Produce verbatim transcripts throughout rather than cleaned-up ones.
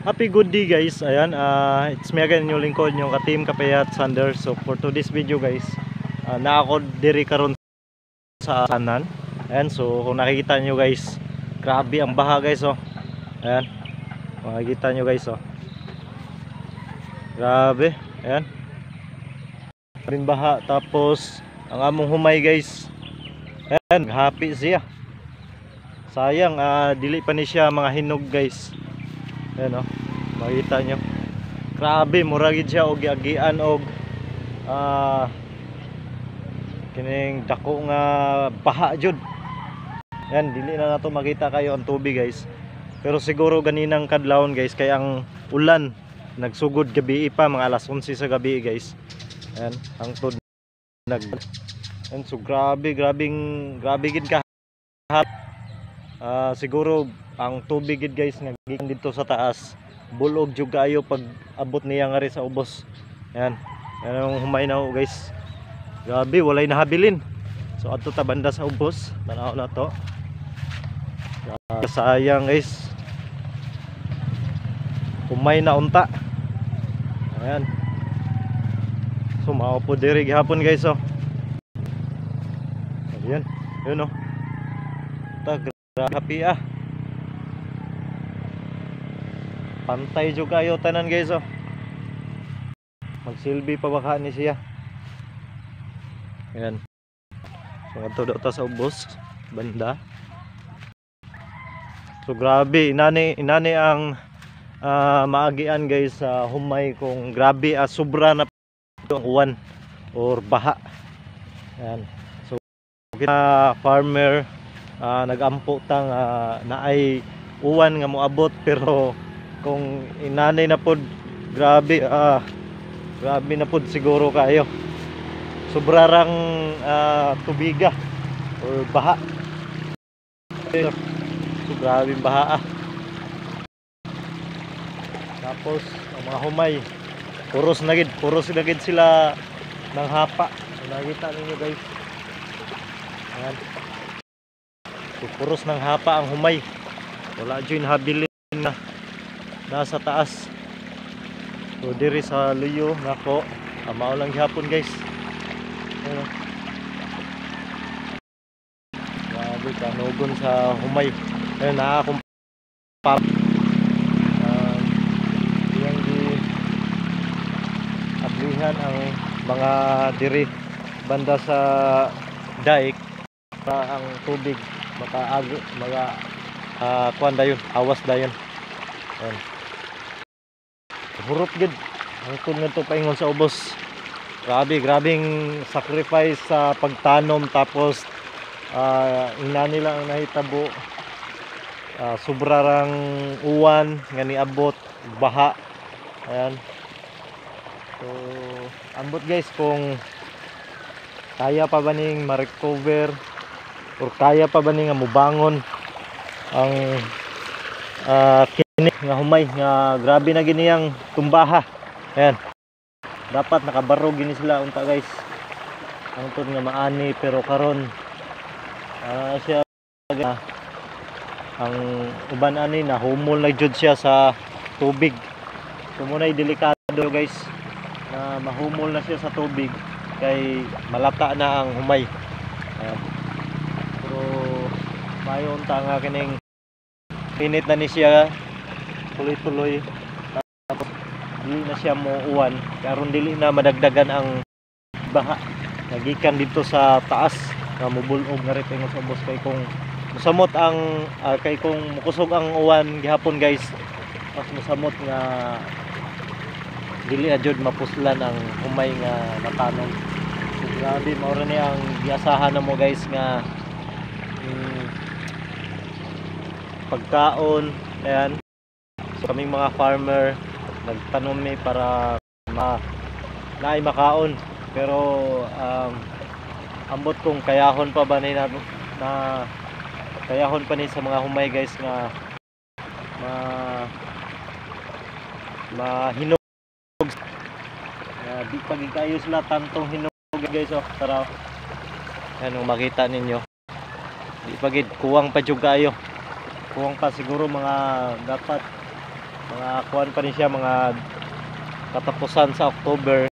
Happy good day guys. Ayan, uh, it's me again yung lingkod yung ka-team Kapayat Sander. So for today's video guys, uh, na ako diri karon sa kanan. Ayan, so kung nakikita nyo guys, grabe ang baha guys oh. Ayan, makikita nyo guys oh. Grabe, ayan. Rin baha, tapos ang among humay guys. Ayan, happy siya. Sayang, uh, dili pa ni siya mga hinog guys. Ayan o, makita nyo. Grabe, muragid siya og agian og uh, kining dako nga baha jud. Ayan, dili na nato makita kayo ang tubig guys. Pero siguro ganinang kadlawon guys, kay ang ulan nagsugod gabi pa, mga alas onse sa gabi guys. Ayan, ang tod nag and so grabe, grabing grabe gid ka. Uh, siguro ang tubig gid guys nagikan dito sa taas, bulog jud kayo pag abot niya nga rin sa ubos. Ayan, yan ang humay na ho guys. Grabe, walay nahabilin. So adto ta banda sa ubos, tanaw na to. Uh, sayang guys, humay na unta. Ayan, so mao po diri gihapon guys oh. Ayan, yun oh. Ta happy ah. Pantay jud kayo tanan guys oh. Magsilbi pa baka ni siya. Ayan. So adto daw ta sa ubos banda. So grabe, inani inani ang uh, maagian guys sa uh, humay kung grabe uh, sobra na ang uwan or baha. Ayan. So kita farmer uh, nagampo tang uh, naay uwan nga moabot, pero kung inanay na pod grabe uh, grabe na pod siguro kayo. Sobrarang uh, tubiga or baha. So grabe baha ah. Tapos ang mga humay puros na gid, puros na gid sila ng hapa. Nakita ninyo guys. Ayan. So, puros ng hapa ang humay. Wala dyan habilin na nasa taas. So diri sa luyo nako, amao lang gihapon guys. Ayan. Grabe kanugon sa humay. Ayan na akong pap. Uh, yang di ablihan ang mga diri banda sa daik pa ang tubig makaagi mga uh, kuan dayon, awas dayon. Ayan. Hurot gid ang kun ngadto paingon sa ubos. Grabe, grabing sacrifice sa pagtanom, tapos uh, ina nila ang nahitabo. Uh, sobrarang uwan nga niabot, baha. Ayan. So ambot guys, kung kaya pa ba ning ma-recover or kaya pa ba ning mubangon ang uh, kini nga humay nga grabe na giniyang tumbaha. Ayan, dapat nakabarog gini sila unta guys. Ang tud nga maani, pero karon uh, siya uh, ang uban ani na humol na jud siya sa tubig. So munay delikado guys na mahumol na siya sa tubig kay malata na ang humay. Ayan. Pero mayon ta nga kining pinit na ni siya tuloy-tuloy, tapos dili na siya mo uwan, karon dili na madagdagan ang baha nagikan dito sa taas nga mubulog nga rin sa ubos. Kay kung musamot ang uh, kay kung mukusog ang uwan gihapon guys, mas musamot nga dili na jud mapuslan ang humay nga natanom. So grabe, maura ni ang giasahan na mo guys nga hmm, pagkaon. Ayan, so kaming mga farmer nagtanom mi para ma naay makaon, pero um, ambot kung kayahon pa ba ni na, na kayahon pa ni sa mga humay guys nga ma mahinog. Uh, di pagig kayo sila tantong hinog guys oh, tara. Yan ang makita ninyo, di pagid kuwang pa jud kayo, kuwang pa siguro mga dapat mga kuan pa rin siya, mga katapusan sa October.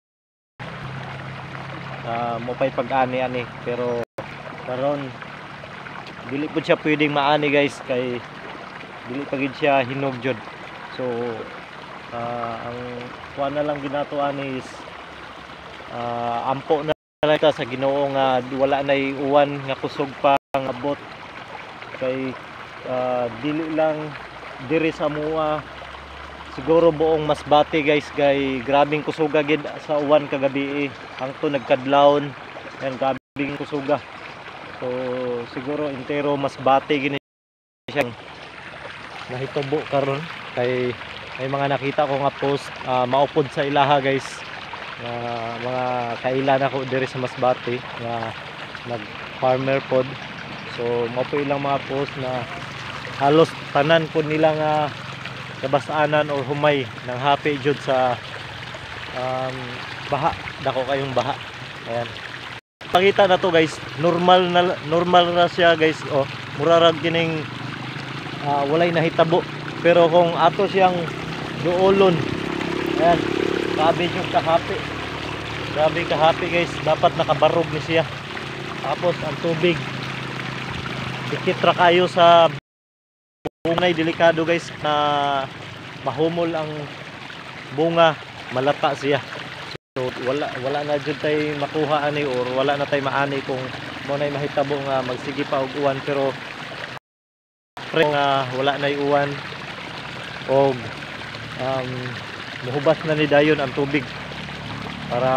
Uh, mo pa'y pag-ani ani, pero karon dili po siya pwedeng maani guys, kay dili pa gid siya hinog jud. So uh, ang kuan na lang ginatuan is uh, ampo na lang ta sa Ginoo nga wala nay uwan nga kusog pa ang abot, kay uh, dili lang diri sa mua, siguro buong Masbate guys, kay grabing kusuga gid sa uwan kagabi, hangto nagkadlawon yan, grabing kusuga. So siguro entero Masbate gini siyang nahitubo karon, kay may mga nakita ko nga post uh, maupod sa ilaha guys, uh, mga kailan ako diri sa Masbate nga nag farmer pod. So mao po ilang mga post na halos tanan po nila nga kabasanan or humay ng happy jud sa um, baha, dako kayong baha. Ayan, pakita na to guys, normal na normal na siya guys. Oh, murarag kining uh, walay nahitabo, pero kung ato siyang duolon, ayan, grabe yung kahapi, grabe kahapi guys, dapat nakabarog ni siya. Tapos ang tubig dikit ra kayo sa bungay, delikado guys na mahumol ang bunga, malata siya. So wala wala na jud tay makuha ani, or wala na tay maani kung mo nay mahitabo nga magsige pa og uwan. Pero pre nga wala nay uwan og um, muhubas na ni dayon ang tubig para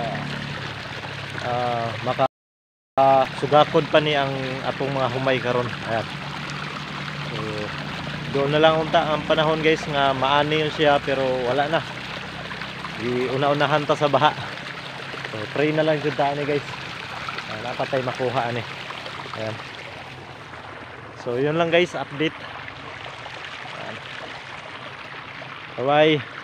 uh, maka uh, sugakod pa ni ang atong mga humay karon. Ayan. So doon na lang unta ang panahon guys nga maani yun siya, pero wala na, una-unahan ta sa baha. So pray na lang jud ta ani guys, uh, dapat tay makuha ani. Ayan. So yun lang guys, update. Bye bye.